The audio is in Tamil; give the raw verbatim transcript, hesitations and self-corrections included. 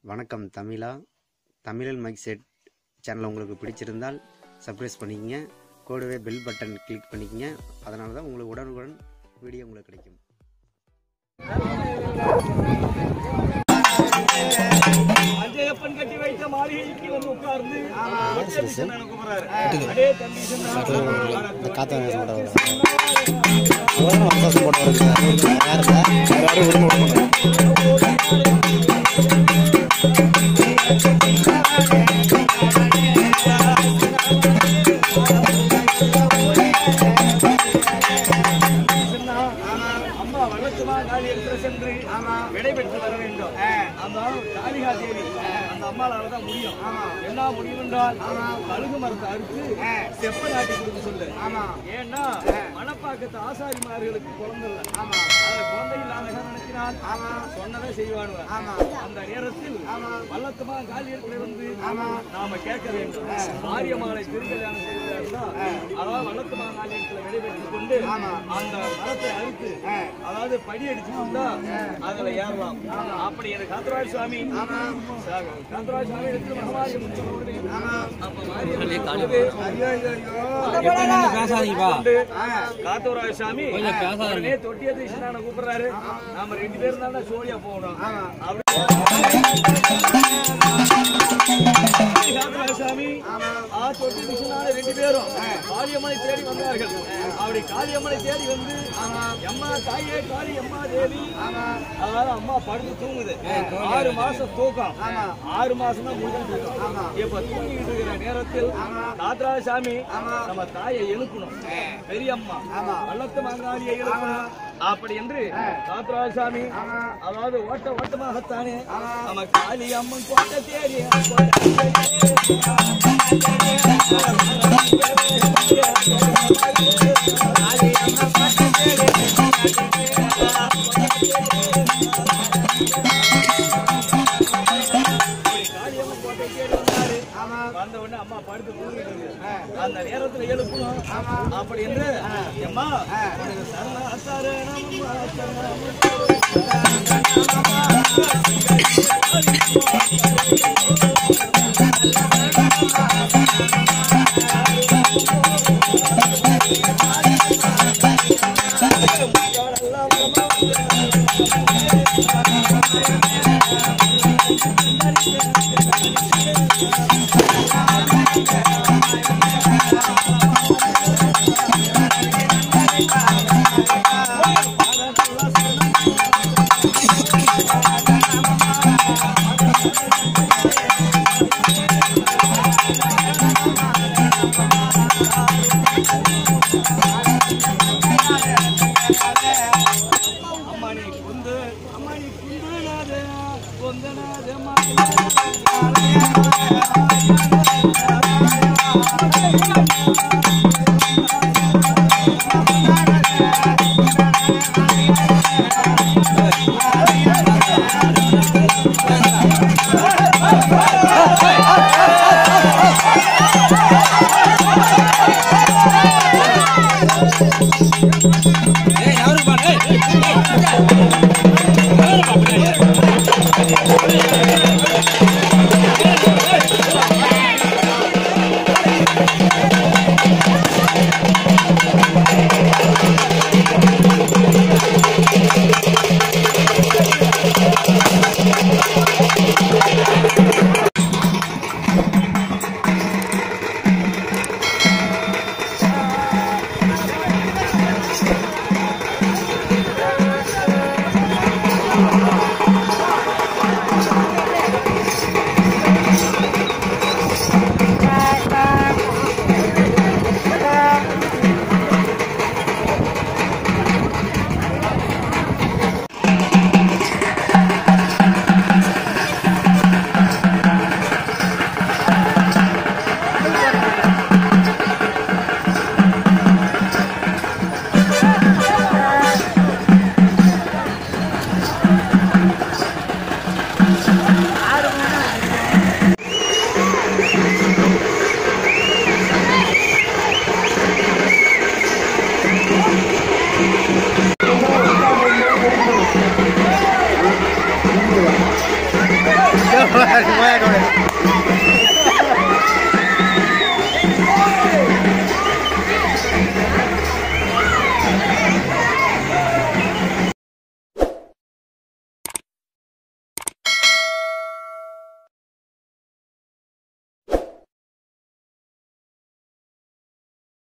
வணக்கம் தமிழா. தமிழன் மைக் செட் சேனல் உங்களுக்கு பிடிச்சிருந்தால் சப்ஸ்கிரைப் பண்ணிக்கங்க, கூடவே பெல் பட்டன் கிளிக் பண்ணிக்கங்க. அதனால தான் உங்களுக்கு உடனுக்குடன் வீடியோ உங்களுக்கு கிடைக்கும். அஞ்சையப்பன் கட்டி வைத்த மாளிகைக்கு வந்து உட்கார்ந்து அம்மா வளர்த்துமா காலி எடுத்து சென்று விடைபெற்று வர வேண்டும். அந்த காளிகா தேவி அந்த அம்மாவால தான் முடியும். என்ன முடியும் என்றால் கழுகு மரத்தை அறுத்து செப்ப நாட்டி கொடுக்க சொல்லு. ஏன்னா மணப்பாக்கத்து ஆசாரிமார்களுக்கு குழந்தை இல்லை. அது குழந்தை இல்லாத நினைக்கிறால் சொன்னதை செய்வானுவ. அந்த நேரத்தில் வல்லத்துமா காலி இடத்துல இருந்து நாம கேட்க வேண்டும். ஆரியமாலை திருக்கல்யாணம் செய்வதா அதாவது வல்லத்துமா காலி இடத்துல விடைபெற்றுக் கொண்டு அந்த மரத்தை அறுத்து அதாவது படி அடிச்சு கொண்டா அதுல ஏறலாம். அப்படி எனக்கு காத்தராஜ் சுவாமி காத்தராஜ் சுவாமி எடுத்து மகமாரி காத்தராஜ் சாமி உடனே தொட்டியது கிருஷ்ணான கூப்பிடுறாரு. நாம ரெண்டு பேரும் தான் சோழியா போகணும். சாமி ஆ தொட்டி கிருஷ்ணான ரெண்டு பேரும் காளியம்மனை தேடி வந்தார்கள். அப்படி காளியம்மனை தேடி வந்து அம்மா தாயே காளி அம்மா தேவி அதாவது அம்மா படுத்து தூங்குது. ஆறு மாசம் தூக்கம். ஆறு மாசம் தான் முடிஞ்சு தூக்கம். இப்ப தூங்கிட்டு இருக்கிற நேரத்தில் காத்தராஜ் சாமி நம்ம தாயை எழுப்பணும். பெரியம்மா வல்லத்து மாங்காளியை எழுப்பணும். அப்படி என்று காத்தராஜ் சாமி அதாவது ஓட்ட ஓட்டமாகத்தானே நம்ம காளி அம்மன் கோட்டை தேடி வந்த உடனே அம்மா படுத்து தூங்கிட்டு அந்த நேரத்துல எழுப்பணும். அப்படி என்று அம்மா சும்மா